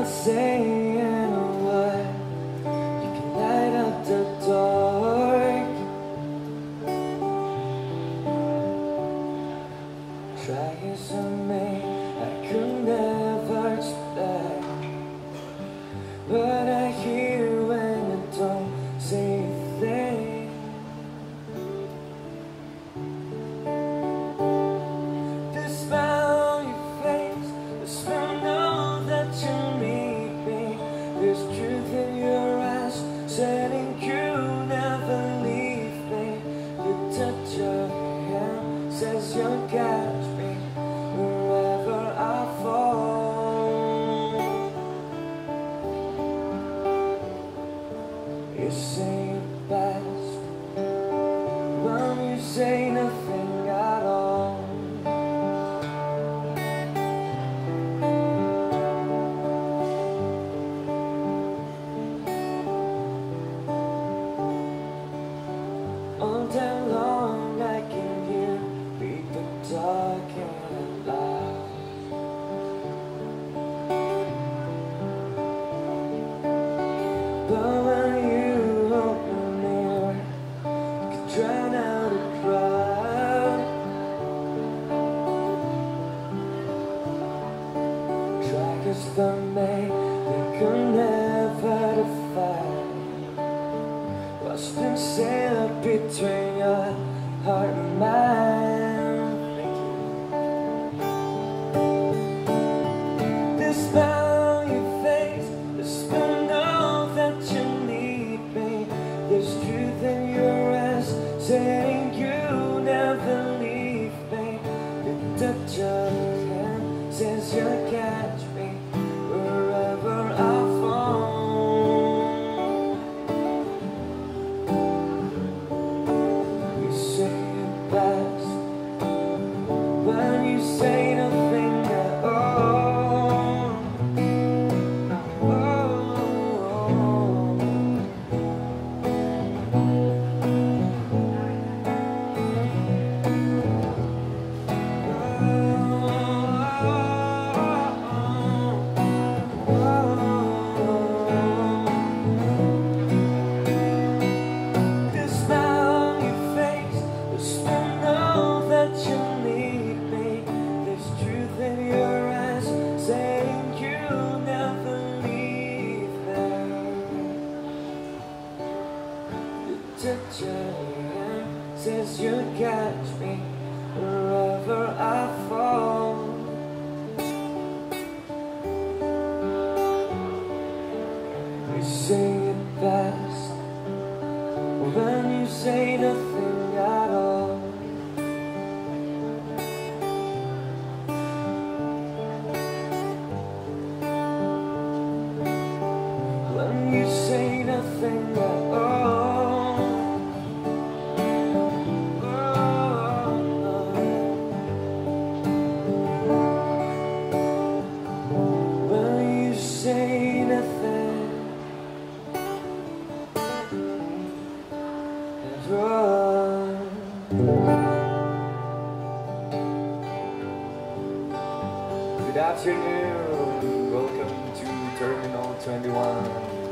not saying a word. You can light up the dark. Try as I may, I could never explain. But I hear you when you don't say a thing. The smile on your face, the smell know that you need me. There's truth in your eyes, saying you never leave me. The touch of your hand says you'll catch me wherever I fall. You say it best when you say nothing at all. All day long I can hear people talking loud. But when you open the mirror, you can drown out a crowd. Try as they may, they could never define what's been said between your heart and mine. The smile on your face, the smell know that you need me. There's truth in your eyes, saying you never leave me. The touch of your hand says you'll catch me wherever I fall. You say it best when you say nothing at all. The smile on your face, the smell know that you need me. There's truth in your eyes, saying you never leave me. The touch of your hand says you'll catch me wherever I fall. You say it best when you say nothing at all. When you say nothing at all. When you say nothing at all. Good afternoon, welcome to Terminal 21.